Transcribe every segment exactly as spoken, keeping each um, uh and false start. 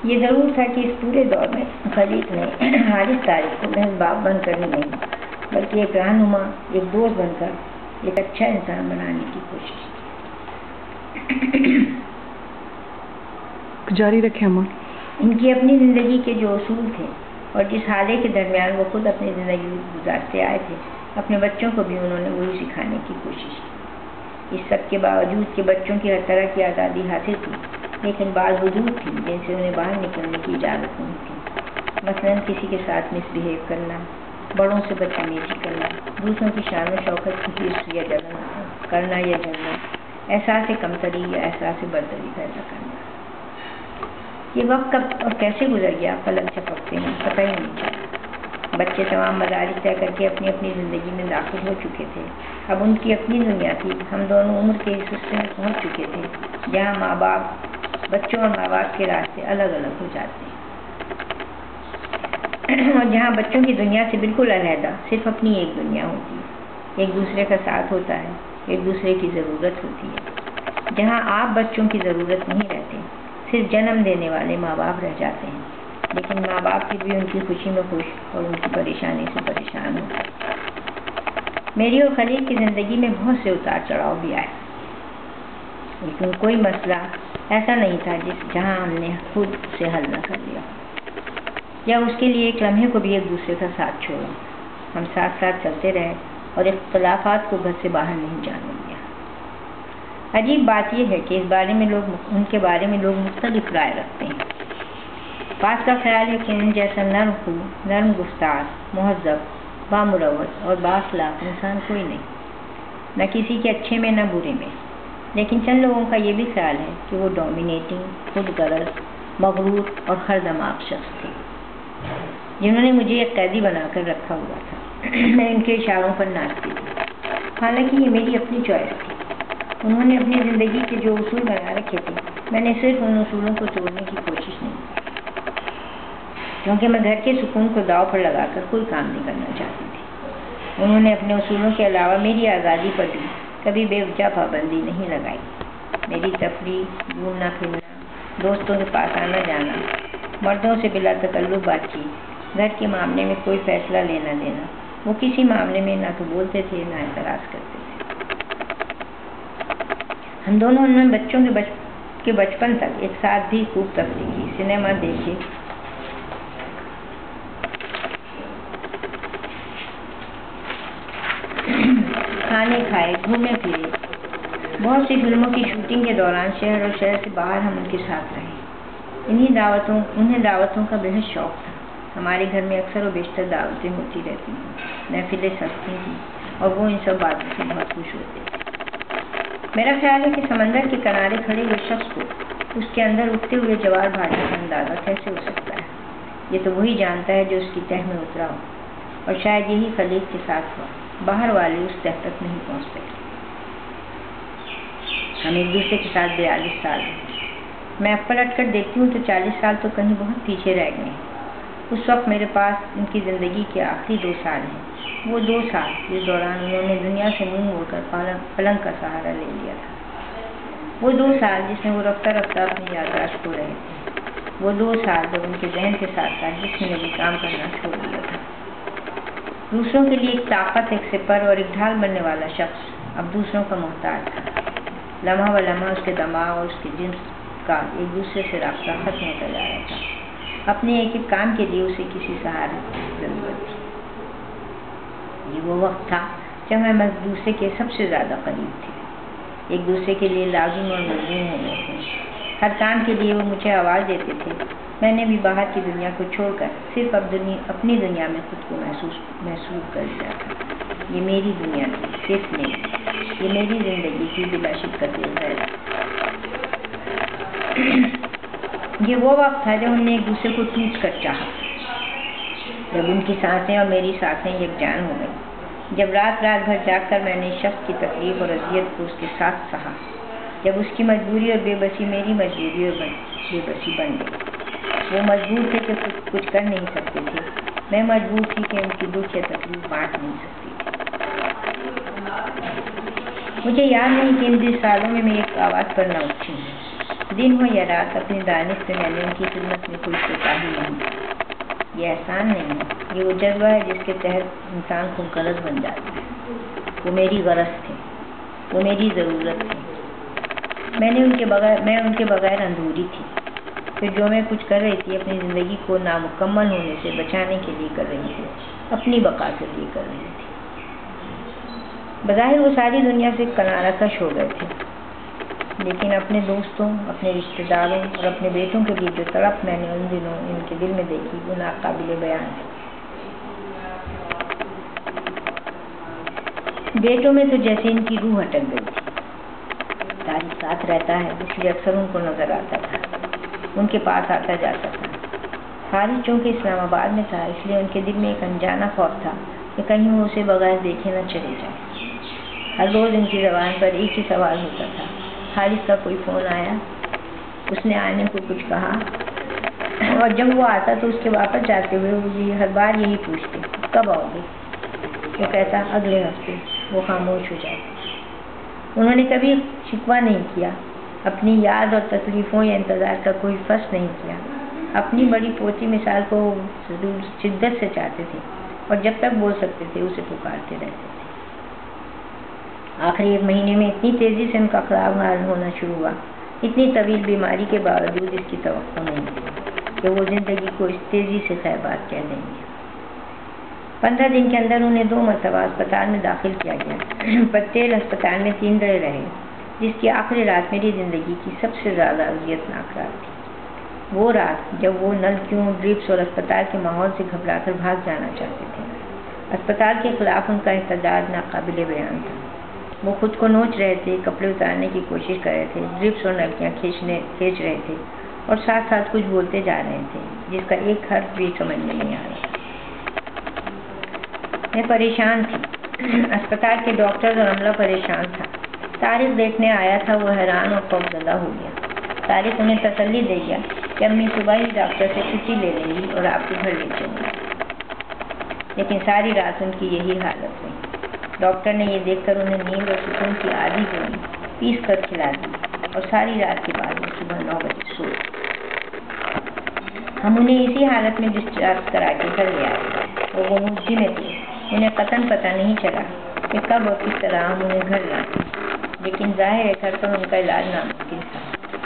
یہ ضرور تھا کہ اس پورے دور میں خلیق نے حارث طارق کو محض باپ بن کر ہی نہیں بلکہ ایک رہنما، ایک دوست بن کر ایک اچھا انسان بنانے کی کوشش کی۔ جاری رکھیں اماں۔ ان کی اپنی زندگی کے جو اصول تھے اور جس حالے کے درمیان وہ خود اپنی زندگی گزارتے آئے تھے، اپنے بچوں کو بھی انہوں نے وہی سکھانے کی کوشش کی۔ اس سب کے باوجود کہ بچوں کی ہر طرح کی آزادی حاصل تھی، لیکن بعض حدود تھی جن سے انہیں باہر نکلنے کی اجازت نہیں تھی۔ مثلاً کسی کے ساتھ مس بہیو کرنا، بڑوں سے بدتمیزی کرنا، دوسروں کی شان و شوکت کی حرص یا جلن کرنا یا جلنا، احساس کمتری یا احساس برتری پیدا کرنا۔ یہ وقت کب اور کیسے گزر گیا پلک جھپکتے ہیں پتہ ہی نہیں چلا۔ بچے تمام مدارس طے کر کے اپنی اپنی زندگی میں داخل ہو چکے تھے۔ اب ان کی اپنی دنیا تھی۔ ہم دونوں عمر کے اس حصے میں پہنچ چکے تھے جہاں ماں باپ بچوں اور ماں باپ کے راستے الگ الگ ہو جاتے ہیں، اور جہاں بچوں کی دنیا سے بالکل علیحدہ صرف اپنی ایک دنیا ہوتی ہے، ایک دوسرے کا ساتھ ہوتا ہے، ایک دوسرے کی ضرورت ہوتی ہے۔ جہاں آپ بچوں کی ضرورت نہیں رہتے، صرف جنم دینے والے ماں باپ رہ جاتے ہیں، لیکن ماں باپ پھر بھی ان کی خوشی میں خوش اور ان کی پریشانی سے پریشان ہوتے ہیں۔ میری اور خلیل کی زندگی میں بہت سے اتار چڑھاؤ بھی آئے، لیکن کوئی مسئلہ ایسا نہیں تھا جس جہاں ہم نے خود اسے حل نہ کر لیا یا اس کے لیے ایک لمحے کو بھی ایک دوسرے کا ساتھ چھوڑا۔ ہم ساتھ ساتھ چلتے رہے اور اختلافات کو گھر سے باہر نہیں جانے دیا۔ عجیب بات یہ ہے کہ اس بارے میں لوگ ان کے بارے میں لوگ مختلف رائے رکھتے ہیں۔ بعض کا خیال ہے کہ ان جیسا نرم خو، نرم گفتار، مہذب، بامروت اور بااخلاق انسان کوئی نہیں، نہ کسی کے اچھے میں نہ برے میں۔ لیکن چند لوگوں کا یہ بھی خیال ہے کہ وہ ڈومینیٹنگ، خود غرض، مغرور اور ہر دماغ شخص تھے، جنہوں نے مجھے ایک قیدی بنا کر رکھا ہوا تھا۔ میں ان کے اشاروں پر ناچتی تھی، حالانکہ یہ میری اپنی چوائس تھی۔ انہوں نے اپنی زندگی کے جو اصول بنا رکھے تھے، میں نے صرف ان اصولوں کو توڑنے کی کوشش نہیں کی، کیونکہ میں گھر کے سکون کو داؤ پر لگا کر کوئی کام نہیں کرنا چاہتی تھی۔ انہوں نے اپنے اصولوں کے علاوہ میری آزادی پر بھی کبھی بے وجہ پابندی نہیں لگائی۔ میری تفریح، گھومنا پھرنا، دوستوں کے پاس آنا جانا، مردوں سے بلا تکلف بات چیت، گھر کے معاملے میں کوئی فیصلہ لینا دینا، وہ کسی معاملے میں نہ تو بولتے تھے نہ اعتراض کرتے تھے۔ ہم دونوں ان میں بچوں کے بچ کے بچپن تک ایک ساتھ بھی خوب تفریح کی، سنیما دیکھے، کھانے کھائے، گھومے پھرے۔ بہت سی فلموں کی شوٹنگ کے دوران شہر اور شہر سے باہر ہم ان کے ساتھ رہے۔ انہیں دعوتوں انہیں دعوتوں کا بہت شوق تھا۔ ہمارے گھر میں اکثر و بیشتر دعوتیں ہوتی رہتی تھیں، محفلیں سجتی تھیں، اور وہ ان سب باتوں سے بہت خوش ہوتے تھے۔ میرا خیال ہے کہ سمندر کے کنارے کھڑے ہوئے شخص کو اس کے اندر اٹھتے ہوئے جوار بھاٹے کا اندازہ کیسے ہو سکتا ہے؟ یہ تو وہی جانتا ہے جو اس کی تہ میں اترا ہو، اور شاید یہی خلیق کے ساتھ ہوا۔ باہر والے اس تہ تک نہیں پہنچ سکے۔ ہم ایک دوسرے کے ساتھ بیالیس سال ہیں۔ میں اب پلٹ کر دیکھتی ہوں تو چالیس سال تو کہیں بہت پیچھے رہ گئے ہیں۔ اس وقت میرے پاس ان کی زندگی کے آخری دو سال ہیں، وہ دو سال جس دوران انہوں نے دنیا سے منہ موڑ کر پلنگ کا سہارا لے لیا تھا، وہ دو سال جس میں وہ رفتہ رفتہ اپنی یادداشت کھو رہے تھے، وہ دو سال جب ان کے ذہن کے ساتھ ساتھ جسم نے بھی کام کرنا چھوڑ دیا تھا۔ دوسروں کے لیے ایک طاقت، ایک سپر اور ایک ڈھال بننے والا شخص اب دوسروں کا محتاج تھا۔ لمحہ و لمحہ اس کے دماغ اور اس کے جسم کا ایک دوسرے سے رابطہ ختم ہوتا جا رہا تھا۔ اپنے ایک ایک کام کے لیے اسے کسی سہارے کی ضرورت تھی۔ یہ وہ وقت تھا جب ہم ایک دوسرے کے سب سے زیادہ قریب تھے، ایک دوسرے کے لیے لازم اور ملزوم ہو گئے تھے۔ ہر کام کے لیے وہ مجھے آواز دیتے تھے، میں نے بھی باہر کی دنیا کو چھوڑ کر صرف اب دنیا اپنی دنیا میں خود کو محسوس محسوس کر لیا تھا۔ یہ میری دنیا تھی، صرف میری، یہ میری زندگی کی بلا شک ہے۔ یہ وہ وقت تھا جب ہم نے ایک دوسرے کو ٹوٹ کر چاہا، جب ان کی سانسیں اور میری سانسیں یکجان ہو گئیں، جب رات رات بھر جاگ کر میں نے اس شخص کی تکلیف اور اذیت کو اس کے ساتھ سہا، جب اس کی مجبوری اور بے بسی میری مجبوری اور بے بسی بن گئی۔ وہ مجبور تھے کہ کچھ کچھ کر نہیں سکتے تھے، میں مجبور تھی کہ ان کی دکھ یا تکلیف بانٹ نہیں سکتی تھی۔ مجھے یاد نہیں کہ ان بیس سالوں میں میں ایک آواز پر نہ اٹھی ہوں۔ دن ہو یا رات اپنی دانش سے میں نے ان کی خدمت میں کوئی کوتاہی نہیں کی۔ یہ احسان نہیں ہے، یہ وہ جذبہ ہے جس کے تحت انسان کو غرض بن جاتا ہے۔ وہ میری غرض تھے، وہ میری ضرورت تھی۔ میں نے ان کے بغیر میں ان کے بغیر ادھوری تھی۔ پھر جو میں کچھ کر رہی تھی اپنی زندگی کو نامکمل ہونے سے بچانے کے لیے کر رہی تھی، اپنی بقا کے لیے کر رہی تھی۔ بظاہر وہ ساری دنیا سے کنارہ کش ہو گئے تھے، لیکن اپنے دوستوں، اپنے رشتہ داروں اور اپنے بیٹوں کے لیے جو تڑپ میں نے ان دنوں ان کے دل میں دیکھی وہ ناقابل بیان تھی۔ بیٹوں میں تو جیسے ان کی روح اٹک گئی تھی۔ طارق ساتھ رہتا ہے اس لیے اکثر ان کو نظر آتا تھا، ان کے پاس آتا جاتا تھا۔ خالد چونکہ اسلام آباد میں تھا اس لیے ان کے دل میں ایک انجانہ خوف تھا کہ کہیں وہ اسے بغیر دیکھے نہ چلے جائے۔ ہر روز ان کی زبان پر ایک ہی سوال ہوتا تھا، خالد کا کوئی فون آیا؟ اس نے آنے کو کچھ کہا؟ اور جب وہ آتا تو اس کے واپس جاتے ہوئے وہ بھی ہر بار یہی پوچھتے، کب آؤ گے؟ وہ کہتا اگلے ہفتے۔ وہ خاموش ہو جاتے۔ انہوں نے کبھی شکوہ نہیں کیا، اپنی یاد اور تکلیفوں یا انتظار کا کوئی فصل نہیں کیا۔ اپنی بڑی پوتی مثال کو ضرور شدت سے چاہتے تھے اور جب تک بول سکتے تھے اسے پکارتے رہتے تھے۔ آخری ایک مہینے میں اتنی تیزی سے ان کا خراب حال ہونا شروع ہوا، اتنی طویل بیماری کے باوجود اس کی توقع نہیں تھی کہ وہ زندگی کو اس تیزی سے خیر بات کہہ دیں گے۔ پندرہ دن کے اندر انہیں دو مرتبہ اسپتال میں داخل کیا گیا۔ پٹیل اسپتال میں تین دن رہے، جس کی آخری رات میری زندگی کی سب سے زیادہ اذیتناک رات تھی۔ وہ رات جب وہ نلکیوں، ڈرپس اور اسپتال کے ماحول سے گھبرا کر بھاگ جانا چاہتے تھے۔ اسپتال کے خلاف ان کا احتجاج ناقابل بیان تھا۔ وہ خود کو نوچ رہے تھے، کپڑے اتارنے کی کوشش کر رہے تھے، ڈرپس اور نلکیاں کھینچنے کھینچ رہے تھے اور ساتھ ساتھ کچھ بولتے جا رہے تھے جس کا ایک حرف بھی سمجھ میں نہیں آ رہا تھا۔ میں پریشان تھی، اسپتال کے ڈاکٹر اور عملہ پریشان تھا۔ طارق دیکھنے آیا تھا، وہ حیران اور خوفزدہ ہو گیا۔ طارق انہیں تسلی دے گیا کہ امی صبح ہی ڈاکٹر سے چھٹی لے لیں گی اور آپ کے گھر لے چلیں گی، لیکن ساری رات ان کی یہی حالت رہی۔ ڈاکٹر نے یہ دیکھ کر انہیں نیند اور سکون کی آدھی گولی پیس کر کھلا دی اور ساری رات کے بعد وہ صبح نو بجے سو گئے۔ ہم انہیں اسی حالت میں ڈسچارج کرا کے گھر لے آئے۔ وہ غنودگی میں تھے، انہیں قطعاً پتہ نہیں چلا کہ کب اور کس طرح ہم انہیں گھر لائیں، لیکن ظاہر ہے گھر پر ان کا علاج ناممکن تھا۔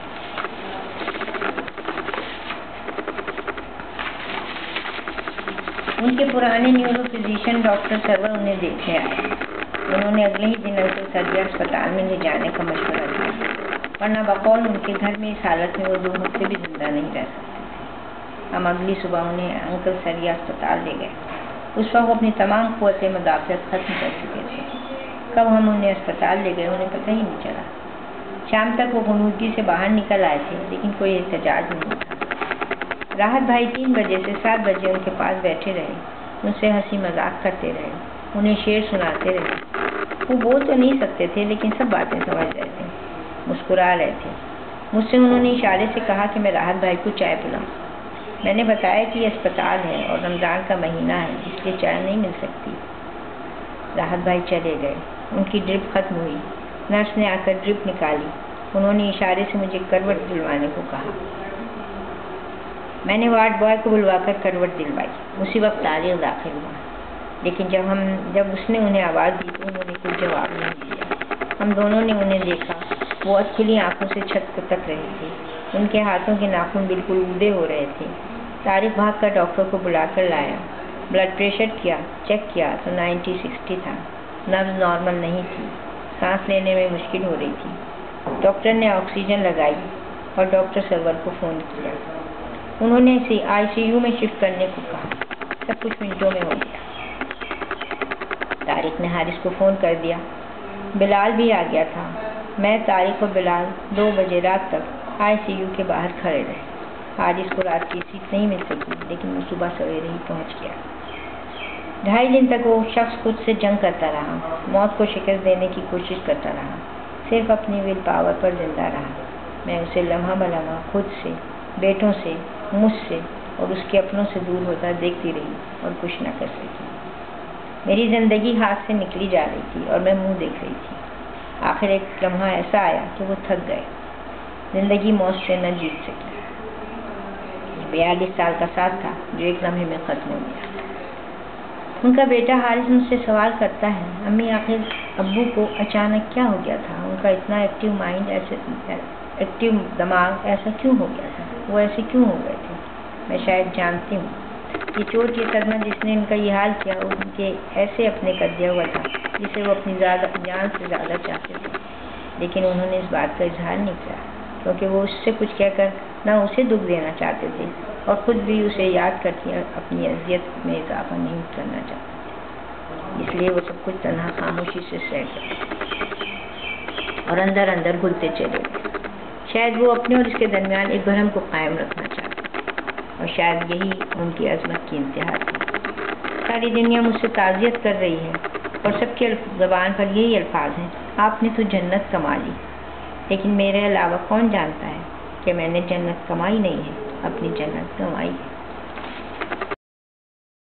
ان کے پرانے نیورو فزیشین ڈاکٹر سرور انہیں دیکھنے آئے۔ انہوں نے اگلے ہی دن انکل سریا اسپتال میں لے جانے کا مشورہ دیا، ورنہ بقول ان کے گھر میں اس حالت میں وہ دو ہفتے بھی زندہ نہیں رہ سکتے تھے۔ ہم اگلی صبح انہیں انکل سریا اسپتال لے گئے۔ اس وقت اپنی تمام قوت مدافعت ختم کر چکے تھے۔ کب ہم انہیں اسپتال لے گئے انہیں پتہ ہی نہیں چلا۔ شام تک وہ غنودگی سے باہر نکل آئے تھے، لیکن کوئی احتجاج نہیں تھا۔ راحت بھائی تین بجے سے سات بجے ان کے پاس بیٹھے رہے، ان سے ہنسی مذاق کرتے رہے، انہیں شعر سناتے رہے۔ وہ بول تو نہیں سکتے تھے لیکن سب باتیں سمجھ رہے تھے، مسکرا رہے تھے۔ مجھ سے انہوں نے اشارے سے کہا کہ میں راحت بھائی کو چائے پلاؤں۔ میں نے بتایا کہ یہ اسپتال ہے اور رمضان کا مہینہ ہے، اس لیے چائے نہیں مل سکتی۔ راحت بھائی چلے گئے، ان کی ڈرپ ختم ہوئی۔ نرس نے آ کر ڈرپ نکالی، انہوں نے اشارے سے مجھے کروٹ دلوانے کو کہا۔ میں نے وارڈ بوائے کو بلوا کر کروٹ دلوائی۔ اسی وقت طارق داخل ہوا، لیکن جب ہم جب اس نے انہیں آواز دی تو انہوں نے کوئی جواب نہیں دیا۔ ہم دونوں نے انہیں دیکھا، وہ کھلی آنکھوں سے چھت کو تک رہے تھے، ان کے ہاتھوں کے ناخن بالکل اودے ہو رہے تھے۔ طارق بھاگ کر ڈاکٹر کو بلا کر لایا، بلڈ پریشر کیا، چیک کیا تو نائنٹی سکسٹی تھا، نبض نارمل نہیں تھی، سانس لینے میں مشکل ہو رہی تھی۔ ڈاکٹر نے آکسیجن لگائی اور ڈاکٹر سرور کو فون کیا۔ انہوں نے اسے آئی سی یو میں شفٹ کرنے کو کہا۔ سب کچھ منٹوں میں ہو گیا۔ طارق نے حارث کو فون کر دیا، بلال بھی آ گیا تھا۔ میں، طارق اور بلال دو بجے رات تک آئی سی یو کے باہر کھڑے رہے۔ حارث کو رات کی سیٹ نہیں مل سکی لیکن وہ صبح سویرے ہی پہنچ گیا۔ ڈھائی دن تک وہ شخص خود سے جنگ کرتا رہا، موت کو شکست دینے کی کوشش کرتا رہا، صرف اپنی ول پاور پر زندہ رہا۔ میں اسے لمحہ بلمحہ خود سے، بیٹوں سے، مجھ سے اور اس کے اپنوں سے دور ہوتا دیکھتی رہی اور کچھ نہ کر سکی۔ میری زندگی ہاتھ سے نکلی جا رہی تھی اور میں منہ دیکھ رہی تھی۔ آخر ایک لمحہ ایسا آیا کہ وہ تھک گئے۔ زندگی موت سے نہ جیت سکی۔ بیالیس سال کا ساتھ تھا جو ایک لمحے میں ختم ہو گیا۔ ان کا بیٹا حارث مجھ سے سوال کرتا ہے، امی آخر ابو کو اچانک کیا ہو گیا تھا؟ ان کا اتنا ایکٹیو مائنڈ، ایسے ایکٹیو دماغ ایسا کیوں ہو گیا تھا؟ وہ ایسے کیوں ہو گئے تھے؟ میں شاید جانتی ہوں، یہ چوٹ، یہ صدمہ جس نے ان کا یہ حال کیا، ان کے ایسے اپنے کر دیا ہوا تھا جسے وہ اپنی زیادہ جان سے زیادہ چاہتے تھے، لیکن انہوں نے اس بات کا اظہار نہیں کیا کیونکہ وہ اس سے کچھ کہہ کر نہ اسے دکھ دینا چاہتے تھے اور خود بھی اسے یاد کر کے اپنی اذیت میں اضافہ نہیں کرنا چاہتے تھے۔ اس لیے وہ سب کچھ تنہا خاموشی سے سہ گئے اور اندر اندر گھلتے چلے گئے۔ شاید وہ اپنے اور اس کے درمیان ایک بھرم کو قائم رکھنا چاہتے اور شاید یہی ان کی عظمت کی انتہا تھی۔ ساری دنیا مجھ سے تعزیت کر رہی ہے اور سب کی زبان پر یہی الفاظ ہیں، آپ نے تو جنت کما لی، لیکن میرے علاوہ کون جانتا ہے کہ میں نے جنت کمائی نہیں ہے، اپنی جنت کمائی ہے۔